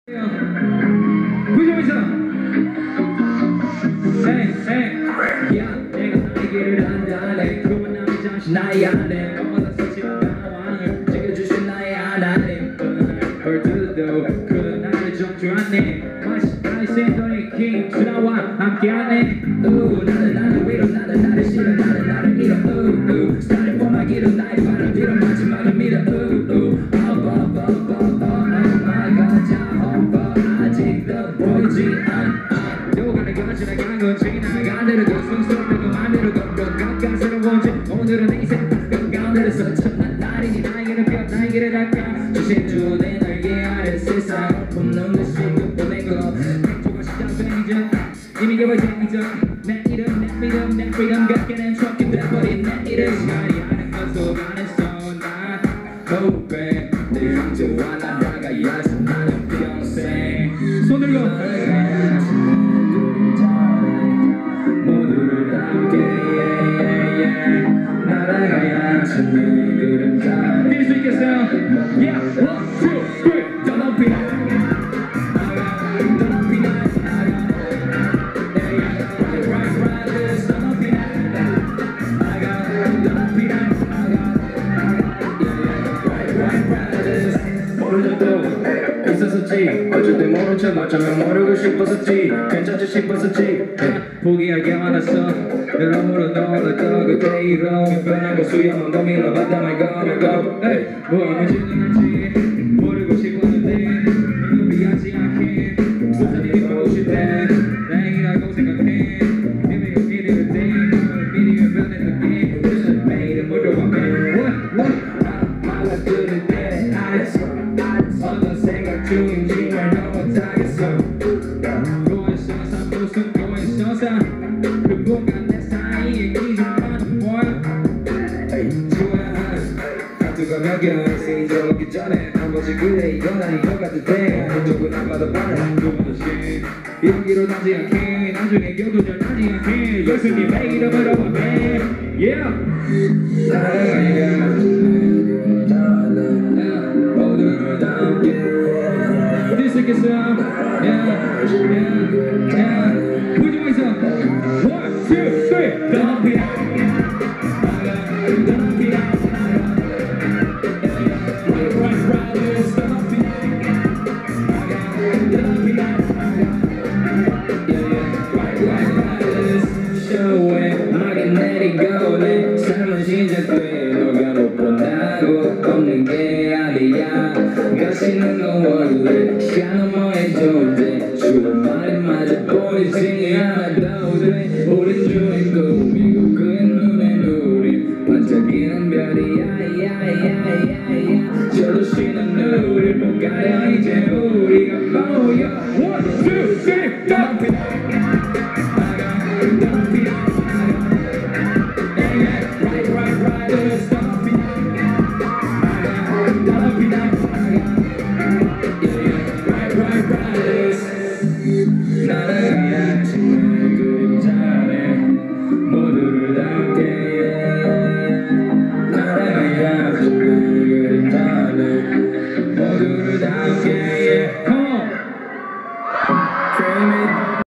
부정에서 야 내가 나에게를 한다네 그만 남이 잠시 나의 안에 너보다 서치는 상황을 지켜주신 나의 하나님 벌들도 그 나를 정주하네 나의 센터의 킹 수나와 함께하네 나는 위로 나를 실어 나를 밀어 Starting for my 길은 나의 바람 뒤로 마지막을 밀어 보이지 않아 누가를 거칠어간 건지 나간대로 더 성스럽고 맘대로 더 가까스러운지 오늘은 내 인생 가운데서 첫날 날이니 나에게는 별 나에게를 닦아 주신 주 내 날개 아래 세상 없는 듯이 보내고 행복한 시작된 이전 이미 개발된 이전 내 이름 내 믿음 내 freedom 갖게 된 척이 돼버린 내 이름 시간이 아는 것 속 안에서 나 Oh babe 내 형제와 나아가야지 나는 평생 손 들고 모두를 함께 날아가야지 내 그림자 뛸 수 있겠어요? Yeah! 1, 2, 3 더 높이 더 높이 있었었지 어쩔 때 모른 척 어쩌면 모르고 싶었었지 괜찮지 싶었었지 포기하게 많았어 여러모로 놀랐던 그때 이런 변하고 수염은 더 밀어봤다 my god my god 뭐가 문제는 알지 모르고 싶었는데 눈이 하지 않게 무슨 일이 보고 싶대 다행이라고 생각해 비밀을 미리를 때 미리를 변했던 게 무슨 매일은 물어봤네 What 말라 들을 때 어떤 생각 중인지 말 못하겠어 고해서사 무슨 고해서사 그분과 내 사이에 기준만 보여 좋아하는 하트가 몇 개씩 잊어먹기 전에 한 번씩 그래 이건 아닌 것 같을 때 한쪽은 안 받아봐라 두 번씩 여기로 나지 않게 나중에 겨도 잘 나지 않게 예수님 내 이름을 어머네 Yeah 모두를 다 함께 뛸 수 있겠어 부정에서 1, 2, 3 더 높이 더 높이 쇼에 막에 내리고 내 삶은 시작돼 너가 못 본다고 없는 게 아니야 가시는 건 원래 시간 너머의 존재 주는 말이 맞아 보이지 않아도 돼